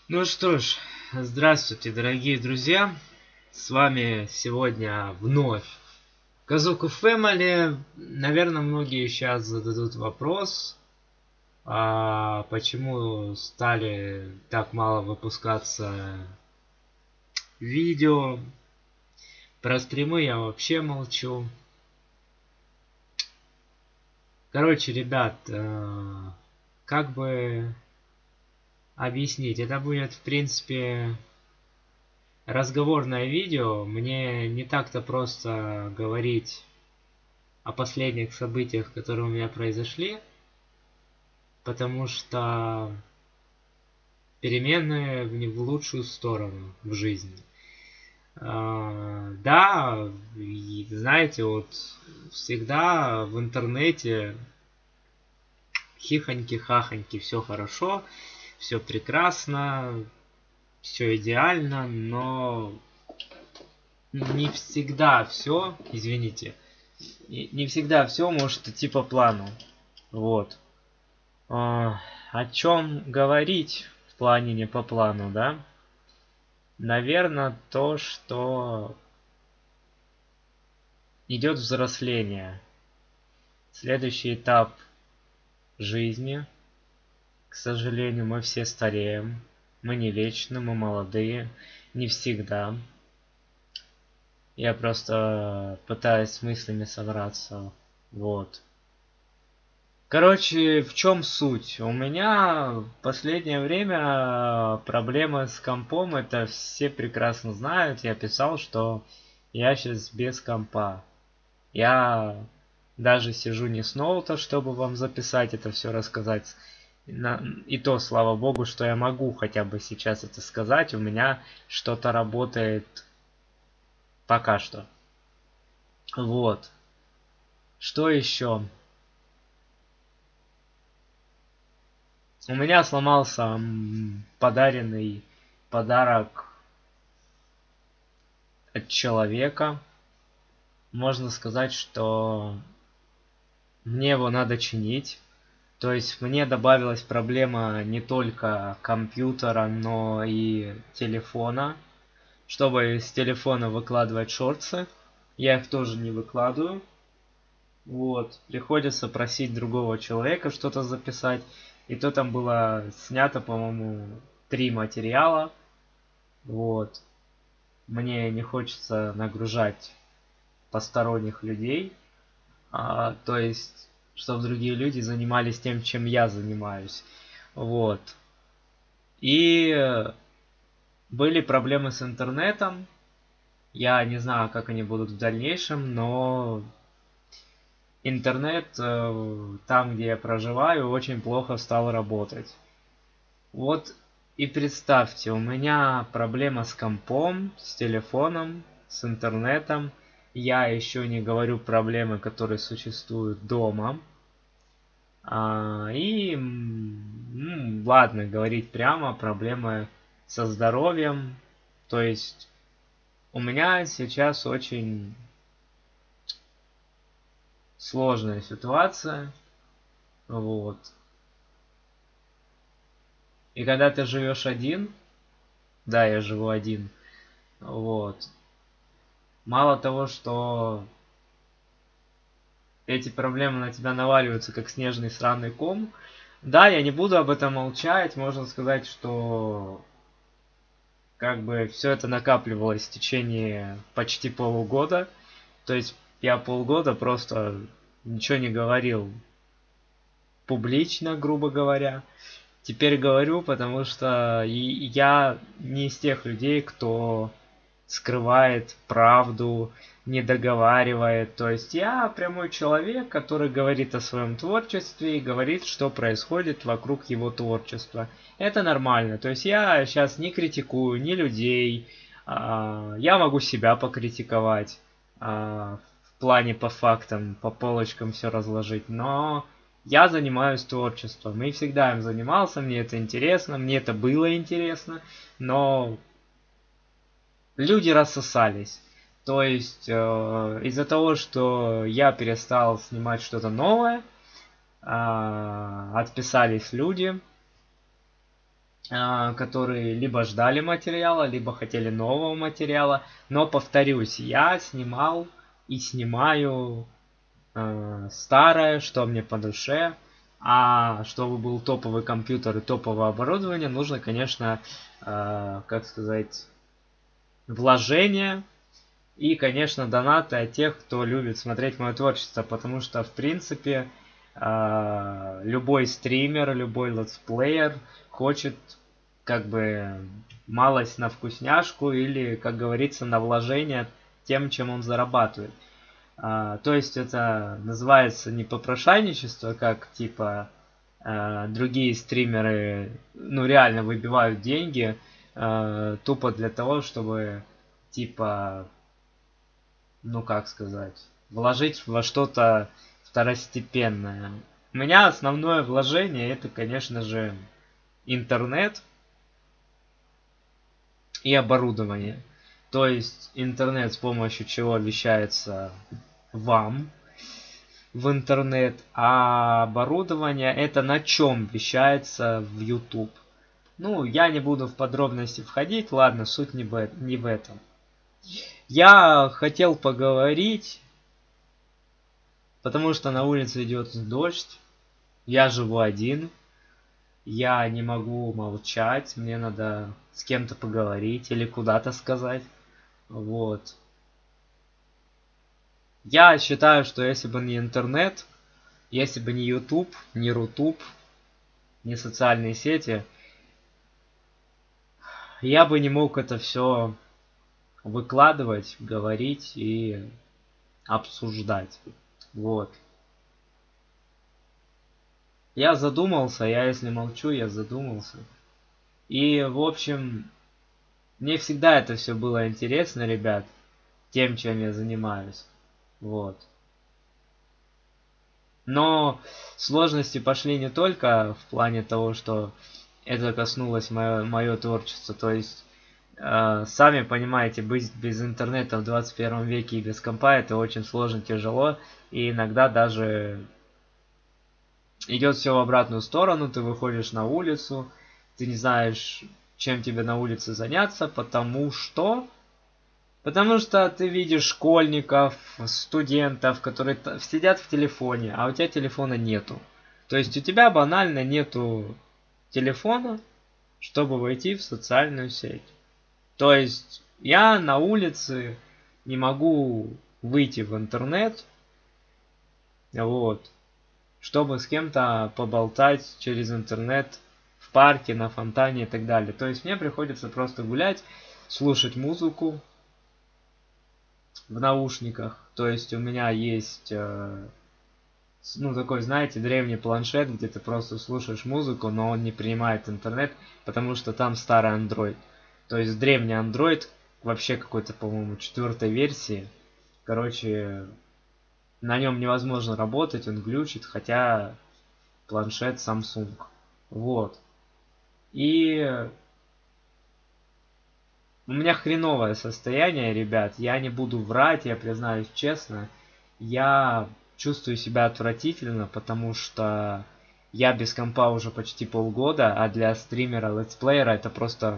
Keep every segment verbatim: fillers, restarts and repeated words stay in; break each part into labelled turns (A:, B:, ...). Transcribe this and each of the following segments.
A: Ну что ж, здравствуйте, дорогие друзья. С вами сегодня вновь Казуку Фэмили. Наверное, многие сейчас зададут вопрос, а почему стали так мало выпускаться видео. Про стримы я вообще молчу. Короче, ребят, э, как бы объяснить? Это будет, в принципе, разговорное видео. Мне не так-то просто говорить о последних событиях, которые у меня произошли, потому что перемены не в лучшую сторону в жизни. А, да, и, знаете, вот всегда в интернете хихоньки-хахоньки, все хорошо, все прекрасно, все идеально, но не всегда все, извините, не, не всегда все может идти по плану. Вот. А, о чем говорить в плане не по плану, да? Наверное, то, что идет взросление. Следующий этап жизни. К сожалению, мы все стареем. Мы не вечны, мы молодые. Не всегда. Я просто пытаюсь с мыслями собраться. Вот. Короче, в чем суть? У меня в последнее время проблемы с компом, это все прекрасно знают. Я писал, что я сейчас без компа. Я даже сижу не с ноута, чтобы вам записать это все рассказать. И то, слава богу, что я могу хотя бы сейчас это сказать. У меня что-то работает пока что. Вот. Что еще? У меня сломался подаренный подарок от человека. Можно сказать, что мне его надо чинить. То есть мне добавилась проблема не только компьютера, но и телефона. Чтобы с телефона выкладывать шорты, я их тоже не выкладываю. Вот. Приходится просить другого человека что-то записать. И то там было снято, по-моему, три материала. Вот. Мне не хочется нагружать посторонних людей. А, то есть, чтобы другие люди занимались тем, чем я занимаюсь. Вот. И были проблемы с интернетом. Я не знаю, как они будут в дальнейшем, но интернет э, там, где я проживаю, очень плохо стал работать. Вот и представьте, у меня проблема с компом, с телефоном, с интернетом. Я еще не говорю проблемы, которые существуют дома. А, и, ну, ладно, говорить прямо, проблемы со здоровьем. То есть у меня сейчас очень сложная ситуация. Вот. И когда ты живешь один, да, я живу один, вот. Мало того, что эти проблемы на тебя наваливаются, как снежный сраный ком, да, я не буду об этом молчать, можно сказать, что как бы все это накапливалось в течение почти полугода. То есть я полгода просто ничего не говорил публично, грубо говоря. Теперь говорю, потому что я не из тех людей, кто скрывает правду, не договаривает. То есть я прямой человек, который говорит о своем творчестве и говорит, что происходит вокруг его творчества. Это нормально. То есть я сейчас не критикую ни людей, я могу себя покритиковать, в плане по фактам, по полочкам все разложить, но я занимаюсь творчеством и всегда им занимался, мне это интересно, мне это было интересно, но люди рассосались. То есть э, из-за того, что я перестал снимать что-то новое, э, отписались люди. а, которые либо ждали материала, либо хотели нового материала. Но повторюсь, я снимал и снимаю э, старое, что мне по душе. А чтобы был топовый компьютер и топовое оборудование, нужно, конечно, э, как сказать, вложения и, конечно, донаты от тех, кто любит смотреть мое творчество, потому что, в принципе, э, любой стример, любой летсплеер хочет как бы малость на вкусняшку или, как говорится, на вложение тем, чем он зарабатывает. А, то есть это называется не попрошайничество, как типа э, другие стримеры, ну реально выбивают деньги э, тупо для того, чтобы типа, ну как сказать, вложить во что-то второстепенное. У меня основное вложение это, конечно же, интернет и оборудование. То есть интернет, с помощью чего вещается вам в интернет, а оборудование это на чем вещается в YouTube. Ну, я не буду в подробности входить, ладно, суть не в, не в этом. Я хотел поговорить, потому что на улице идет дождь, я живу один, я не могу молчать, мне надо с кем-то поговорить или куда-то сказать. Вот. Я считаю, что если бы не интернет, если бы не YouTube, не Рутуб, не социальные сети, я бы не мог это все выкладывать, говорить и обсуждать. Вот. Я задумался, я если молчу, я задумался. И, в общем, мне всегда это все было интересно, ребят, тем, чем я занимаюсь. Вот. Но сложности пошли не только в плане того, что это коснулось мое, мое творчество. То есть, э, сами понимаете, быть без интернета в двадцать первом веке и без компа это очень сложно, тяжело. И иногда даже идет все в обратную сторону. Ты выходишь на улицу, ты не знаешь, чем тебе на улице заняться, потому что... Потому что ты видишь школьников, студентов, которые сидят в телефоне, а у тебя телефона нету. То есть у тебя банально нету телефона, чтобы войти в социальную сеть. То есть я на улице не могу выйти в интернет, вот, чтобы с кем-то поболтать через интернет в парке, на фонтане и так далее. То есть мне приходится просто гулять, слушать музыку в наушниках. То есть у меня есть, э, ну, такой, знаете, древний планшет, где ты просто слушаешь музыку, но он не принимает интернет, потому что там старый Android. То есть древний Android, вообще какой-то, по-моему, четвертой версии. Короче, на нем невозможно работать, он глючит, хотя планшет Samsung. Вот. И у меня хреновое состояние, ребят. Я не буду врать, я признаюсь честно. Я чувствую себя отвратительно, потому что я без компа уже почти полгода, а для стримера, летсплеера это просто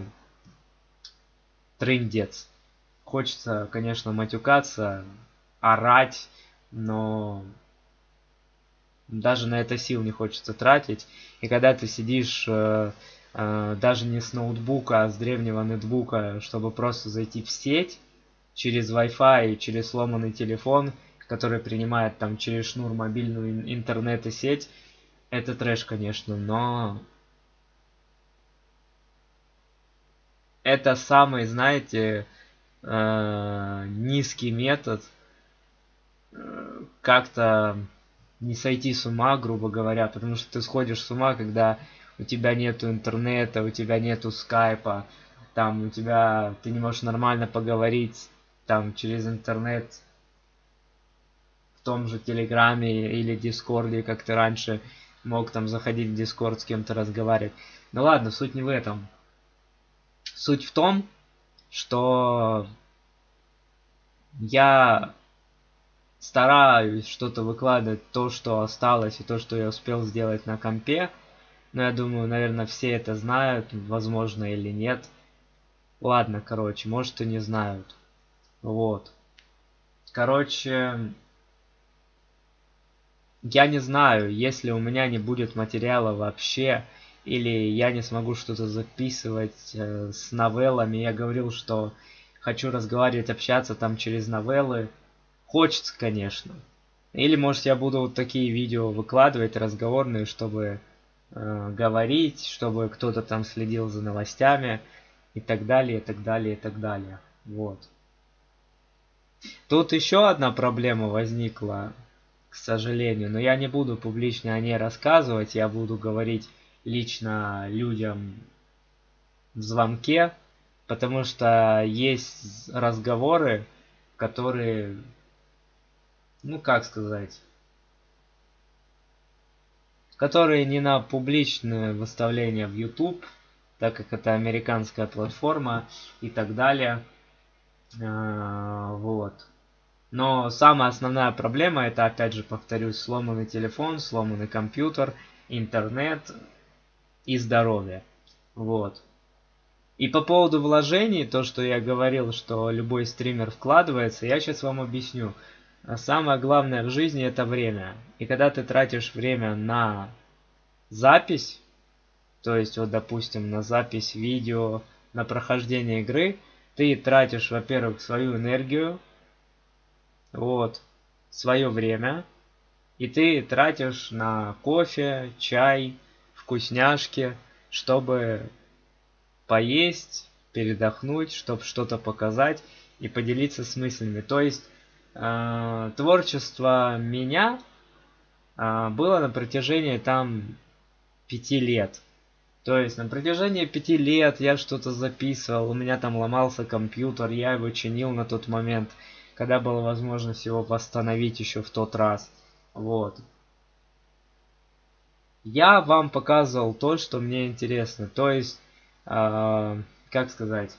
A: трындец. Хочется, конечно, матюкаться, орать, но даже на это сил не хочется тратить. И когда ты сидишь э, э, даже не с ноутбука, а с древнего нетбука, чтобы просто зайти в сеть через Wi-Fi и через сломанный телефон, который принимает там через шнур мобильную интернет и сеть, это трэш, конечно, но это самый, знаете, э, низкий метод э, как-то не сойти с ума, грубо говоря, потому что ты сходишь с ума, когда у тебя нету интернета, у тебя нету скайпа, там у тебя ты не можешь нормально поговорить там через интернет в том же Телеграме или Дискорде, как ты раньше мог там заходить в Дискорд с кем-то разговаривать. Ну ладно, суть не в этом. Суть в том, что я стараюсь что-то выкладывать, то, что осталось, и то, что я успел сделать на компе. Но я думаю, наверное, все это знают, возможно или нет. Ладно, короче, может и не знают. Вот. Короче, я не знаю, если у меня не будет материала вообще, или я не смогу что-то записывать э, с новеллами. Я говорил, что хочу разговаривать, общаться там через новеллы. Хочется, конечно. Или, может, я буду вот такие видео выкладывать, разговорные, чтобы э, говорить, чтобы кто-то там следил за новостями и так далее, и так далее, и так далее. Вот. Тут еще одна проблема возникла, к сожалению, но я не буду публично о ней рассказывать, я буду говорить лично людям в звонке, потому что есть разговоры, которые, ну как сказать, которые не на публичное выставление в YouTube, так как это американская платформа и так далее. А, вот. Но самая основная проблема это, опять же, повторюсь, сломанный телефон, сломанный компьютер, интернет и здоровье. Вот. И по поводу вложений, то, что я говорил, что любой стример вкладывается, я сейчас вам объясню. Самое главное в жизни это время. И когда ты тратишь время на запись, то есть вот допустим на запись видео, на прохождение игры, ты тратишь, во-первых, свою энергию, вот, свое время, и ты тратишь на кофе, чай, вкусняшки, чтобы поесть, передохнуть, чтобы что-то показать и поделиться с мыслями. То есть э, творчество меня э, было на протяжении там пяти лет. То есть на протяжении пяти лет я что-то записывал, у меня там ломался компьютер, я его чинил на тот момент, когда была возможность его восстановить еще в тот раз. Вот. Я вам показывал то, что мне интересно. То есть, э, как сказать,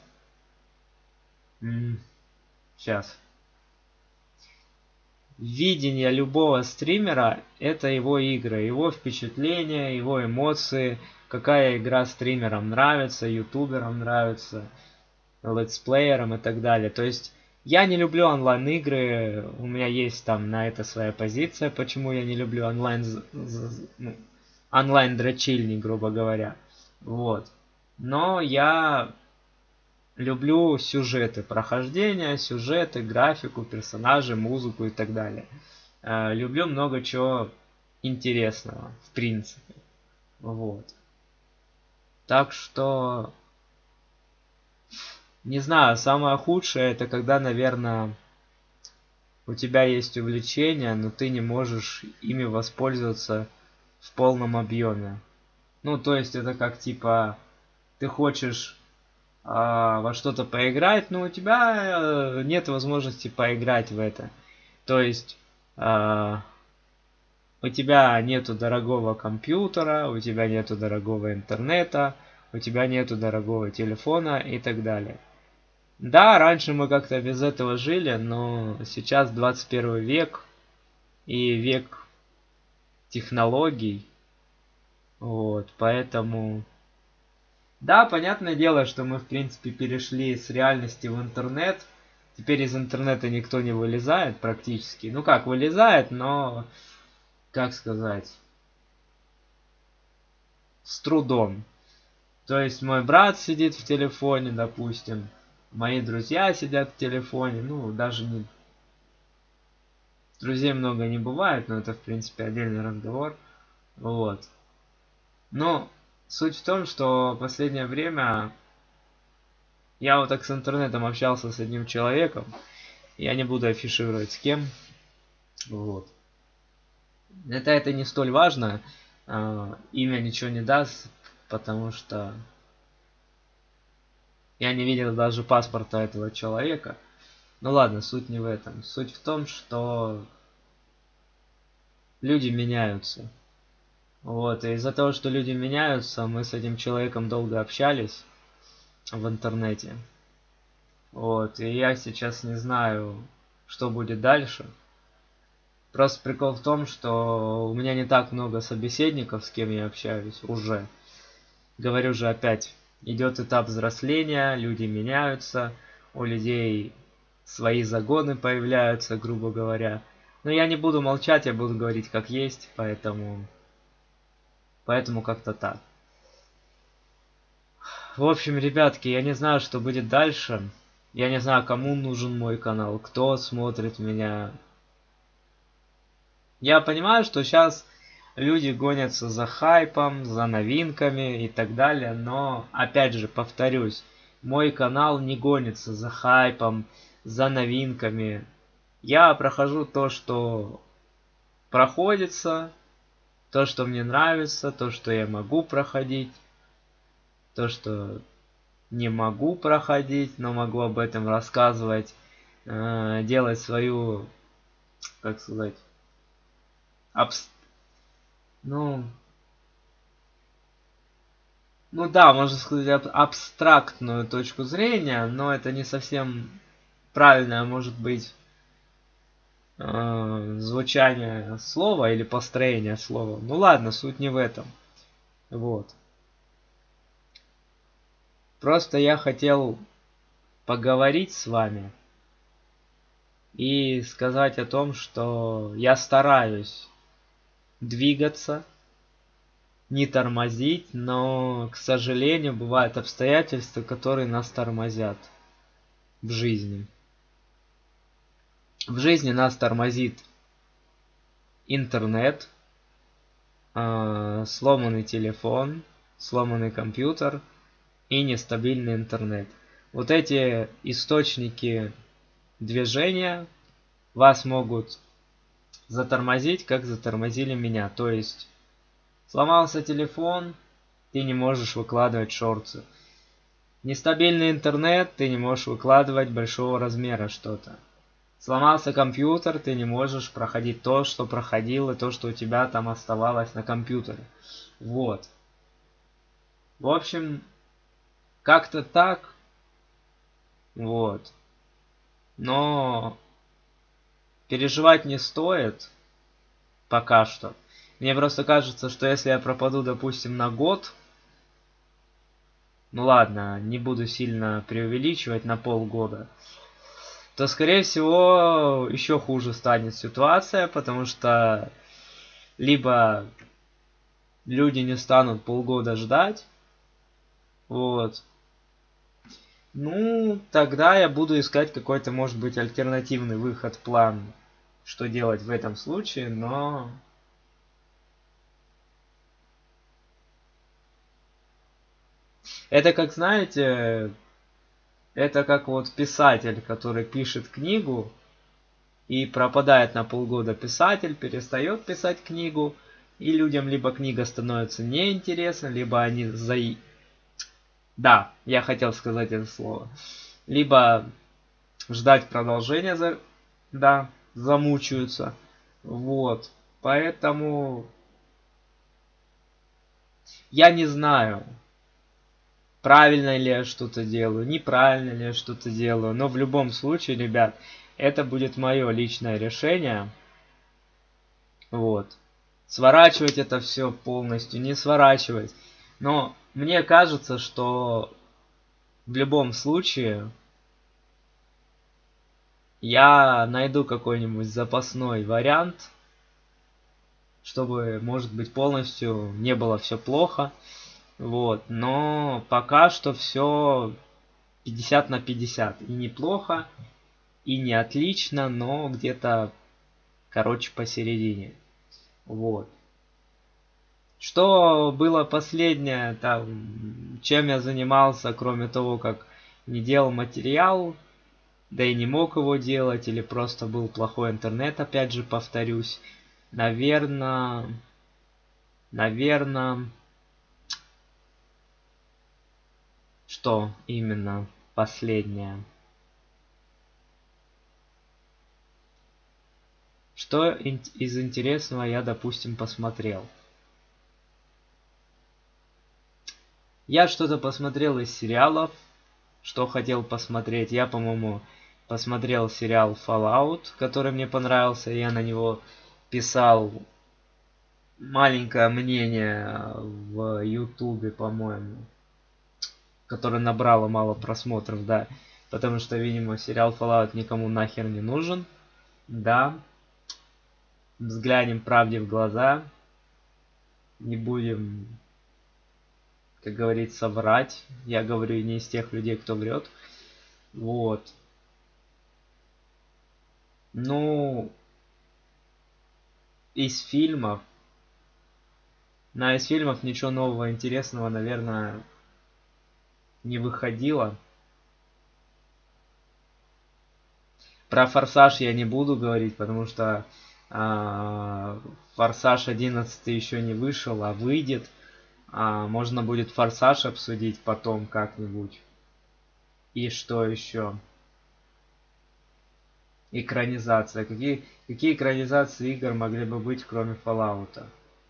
A: сейчас. Видение любого стримера это его игры, его впечатления, его эмоции, какая игра стримерам нравится, ютуберам нравится, летсплеерам и так далее. То есть я не люблю онлайн игры, у меня есть там на это своя позиция, почему я не люблю онлайн, ну, онлайн дрочильни, грубо говоря. Вот. Но я люблю сюжеты, прохождения, сюжеты, графику, персонажи, музыку и так далее. Э, люблю много чего интересного, в принципе. Вот. Так что, не знаю, самое худшее это когда, наверное, у тебя есть увлечения, но ты не можешь ими воспользоваться в полном объеме. Ну, то есть это как типа, ты хочешь а, во что-то поиграть, но у тебя э, нет возможности поиграть в это. То есть а, у тебя нету дорогого компьютера, у тебя нету дорогого интернета, у тебя нету дорогого телефона и так далее. Да, раньше мы как-то без этого жили, но сейчас двадцать первый век и век технологий. Вот, поэтому... Да, понятное дело, что мы в принципе перешли с реальности в интернет. Теперь из интернета никто не вылезает практически. Ну как, вылезает, но, как сказать, с трудом. То есть мой брат сидит в телефоне, допустим. Мои друзья сидят в телефоне. Ну, даже не... Друзей много не бывает, но это в принципе отдельный разговор. Вот. Но суть в том, что в последнее время я вот так с интернетом общался с одним человеком. Я не буду афишировать с кем. Вот. Это, это не столь важно. А, имя ничего не даст, потому что я не видел даже паспорта этого человека. Ну ладно, суть не в этом. Суть в том, что люди меняются. Вот, и из-за того, что люди меняются, мы с этим человеком долго общались в интернете. Вот, и я сейчас не знаю, что будет дальше. Просто прикол в том, что у меня не так много собеседников, с кем я общаюсь уже. Говорю же опять, идет этап взросления, люди меняются, у людей свои загоны появляются, грубо говоря. Но я не буду молчать, я буду говорить как есть, поэтому, поэтому как-то так. В общем, ребятки, я не знаю, что будет дальше. Я не знаю, кому нужен мой канал, кто смотрит меня. Я понимаю, что сейчас люди гонятся за хайпом, за новинками и так далее, но, опять же, повторюсь, мой канал не гонится за хайпом, за новинками. Я прохожу то, что проходится, то, что мне нравится, то, что я могу проходить, то, что не могу проходить, но могу об этом рассказывать, э, делать свою, как сказать, абс... ну, ну да, можно сказать аб абстрактную точку зрения, но это не совсем правильное может быть э, звучание слова или построение слова. Ну ладно, суть не в этом. Вот. Просто я хотел поговорить с вами и сказать о том, что я стараюсь двигаться, не тормозить, но, к сожалению, бывают обстоятельства, которые нас тормозят в жизни. В жизни нас тормозит интернет, э, сломанный телефон, сломанный компьютер и нестабильный интернет. Вот эти источники движения вас могут затормозить, как затормозили меня. То есть сломался телефон, ты не можешь выкладывать шорты. Нестабильный интернет, ты не можешь выкладывать большого размера что-то. Сломался компьютер, ты не можешь проходить то, что проходило, то, что у тебя там оставалось на компьютере. Вот. В общем, как-то так. Вот. Но переживать не стоит пока что. Мне просто кажется, что если я пропаду, допустим, на год, ну ладно, не буду сильно преувеличивать, на полгода, то, скорее всего, еще хуже станет ситуация, потому что либо люди не станут полгода ждать, вот, ну, тогда я буду искать какой-то, может быть, альтернативный выход, план, что делать в этом случае, но... Это как, знаете, это как вот писатель, который пишет книгу и пропадает на полгода. Писатель перестает писать книгу, и людям либо книга становится неинтересна, либо они за... Да, я хотел сказать это слово. Либо ждать продолжения, за... да, замучаются. Вот. Поэтому я не знаю, правильно ли я что-то делаю, неправильно ли я что-то делаю. Но в любом случае, ребят, это будет мое личное решение. Вот. Сворачивать это все полностью, не сворачивать. Но мне кажется, что в любом случае я найду какой-нибудь запасной вариант, чтобы, может быть, полностью не было все плохо. Вот. Но пока что все пятьдесят на пятьдесят. И неплохо, и не отлично, но где-то, короче, посередине. Вот. Что было последнее, там, чем я занимался, кроме того, как не делал материал, да и не мог его делать, или просто был плохой интернет, опять же, повторюсь. Наверное, наверное, что именно последнее? Что из интересного я, допустим, посмотрел? Я что-то посмотрел из сериалов, что хотел посмотреть. Я, по-моему, посмотрел сериал Fallout, который мне понравился, я на него писал маленькое мнение в Ютубе, по-моему, которое набрало мало просмотров, да, потому что, видимо, сериал Fallout никому нахер не нужен, да. Взглянем правде в глаза, не будем, как говорится, врать. Я говорю не из тех людей, кто врет. Вот. Ну, из фильмов. На из фильмов ничего нового интересного, наверное, не выходило. Про Форсаж я не буду говорить, потому что э, Форсаж одиннадцать еще не вышел, а выйдет. А, можно будет Форсаж обсудить потом как-нибудь. И что еще? Экранизация. Какие, какие экранизации игр могли бы быть, кроме Fallout?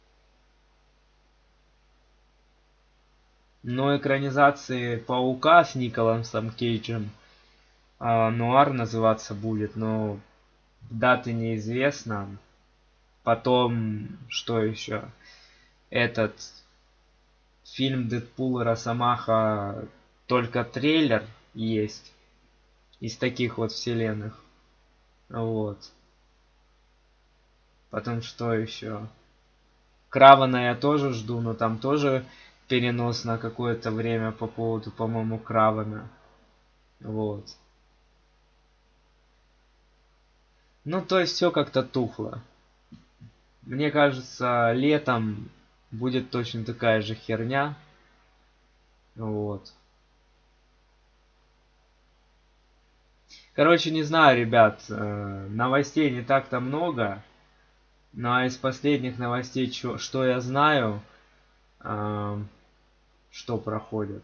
A: Ну, экранизации Паука с Николасом Кейджем. А, Нуар называться будет, но даты неизвестно. Потом, что еще? Этот фильм Дэдпул и Росомаха, только трейлер есть из таких вот вселенных. Вот. Потом что еще? Кравана я тоже жду, но там тоже перенос на какое-то время по поводу, по-моему, Кравана. Вот. Ну, то есть все как-то тухло. Мне кажется, летом будет точно такая же херня. Вот. Короче, не знаю, ребят, новостей не так-то много. Но из последних новостей, чё, что я знаю, что проходит.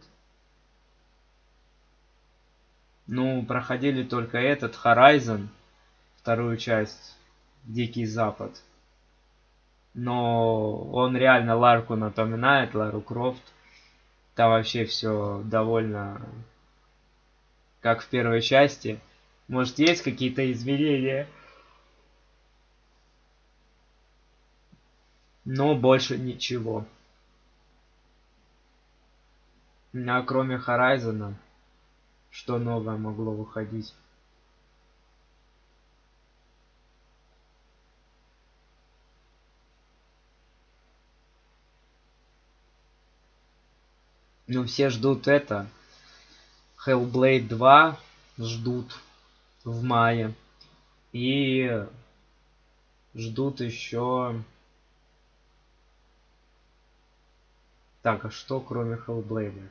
A: Ну, проходили только этот Horizon, вторую часть, Дикий Запад. Но он реально Ларку напоминает, Лару Крофт. Там вообще все довольно как в первой части. Может, есть какие-то изменения, но больше ничего. А кроме Horizon, что новое могло выходить? Ну, все ждут это. Hellblade два ждут в мае. И ждут еще... Так, а что кроме Hellblade?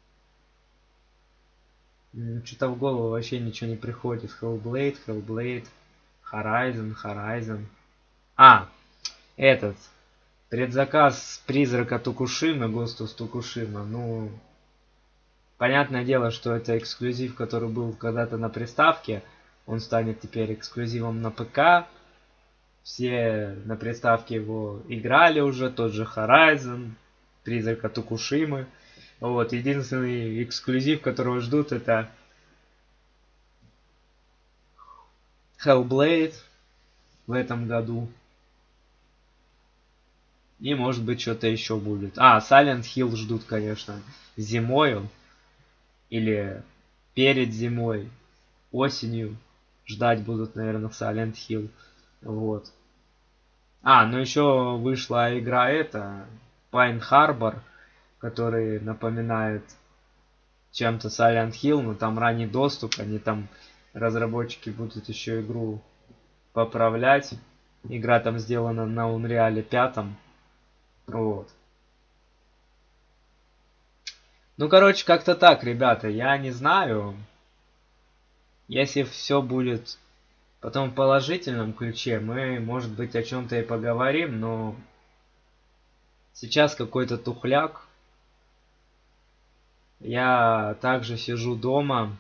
A: Что-то в голову вообще ничего не приходит. Hellblade, Hellblade, Horizon, Horizon. А, этот. Предзаказ Призрака Токушимы, Ghost of Tsukushima. Ну, понятное дело, что это эксклюзив, который был когда-то на приставке. Он станет теперь эксклюзивом на ПК. Все на приставке его играли уже. Тот же Horizon, Призрака Токушимы. Вот, единственный эксклюзив, которого ждут, это Hellblade в этом году. И может быть что-то еще будет. А, Silent Hill ждут, конечно, зимою. Или перед зимой. Осенью. Ждать будут, наверное, Silent Hill. Вот. А, ну еще вышла игра эта. Pine Harbor. Который напоминает чем-то Silent Hill. Но там ранний доступ. Они там, разработчики, будут еще игру поправлять. Игра там сделана на Unreal пять. Вот. Ну, короче, как-то так, ребята. Я не знаю. Если все будет потом в положительном ключе, мы, может быть, о чем-то и поговорим, но сейчас какой-то тухляк. Я также сижу дома,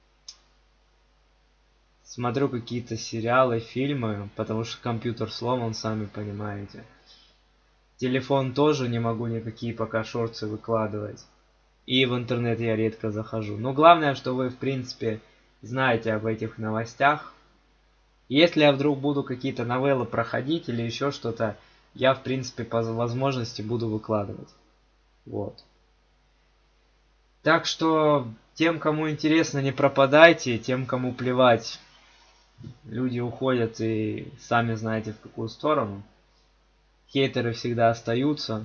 A: смотрю какие-то сериалы, фильмы, потому что компьютер сломан, сами понимаете. Телефон тоже не могу никакие пока шорты выкладывать. И в интернет я редко захожу. Но главное, что вы, в принципе, знаете об этих новостях. Если я вдруг буду какие-то новеллы проходить или еще что-то, я в принципе по возможности буду выкладывать. Вот. Так что тем, кому интересно, не пропадайте, тем, кому плевать, люди уходят и сами знаете в какую сторону. Хейтеры всегда остаются.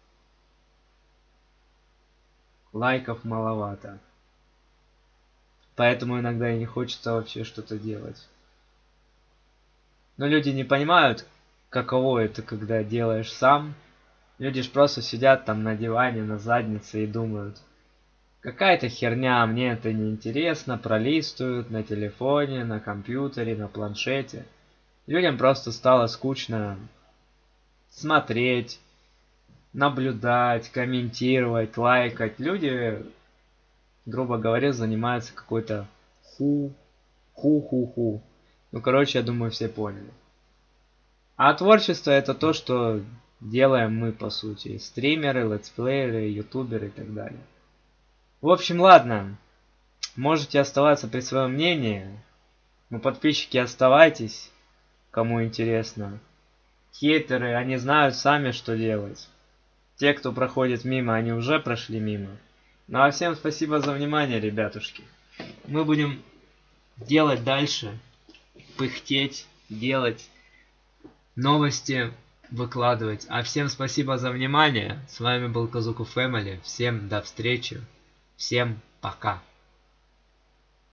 A: Лайков маловато. Поэтому иногда и не хочется вообще что-то делать. Но люди не понимают, каково это, когда делаешь сам. Люди ж просто сидят там на диване, на заднице и думают: какая-то херня, мне это не интересно, пролистывают на телефоне, на компьютере, на планшете. Людям просто стало скучно смотреть, наблюдать, комментировать, лайкать. Люди, грубо говоря, занимаются какой-то ху, ху-ху-ху. Ну, короче, я думаю, все поняли. А творчество — это то, что делаем мы, по сути. Стримеры, летсплееры, ютуберы и так далее. В общем, ладно. Можете оставаться при своем мнении. Но подписчики, оставайтесь, кому интересно. Хейтеры, они знают сами, что делать. Те, кто проходит мимо, они уже прошли мимо. Ну а всем спасибо за внимание, ребятушки. Мы будем делать дальше. Пыхтеть, делать новости, выкладывать. А всем спасибо за внимание. С вами был Казуку Фэмили. Всем до встречи. Всем пока.